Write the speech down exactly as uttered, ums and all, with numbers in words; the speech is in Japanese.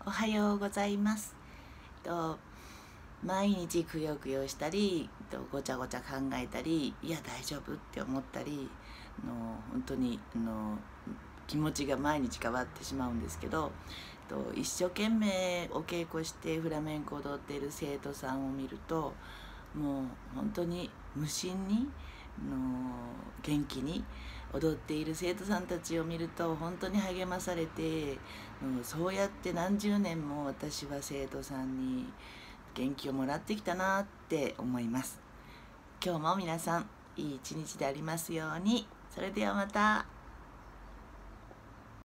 おはようございます。と毎日くよくよしたりとごちゃごちゃ考えたり、いや大丈夫って思ったりの本当にの気持ちが毎日変わってしまうんですけど、と一生懸命お稽古してフラメンコを踊っている生徒さんを見ると、もう本当に無心にの元気に踊っている生徒さんたちを見ると本当に励まされて、うん、そうやって何十年も私は生徒さんに元気をもらってきたなって思います。今日も皆さんいい一日でありますように。それではまた。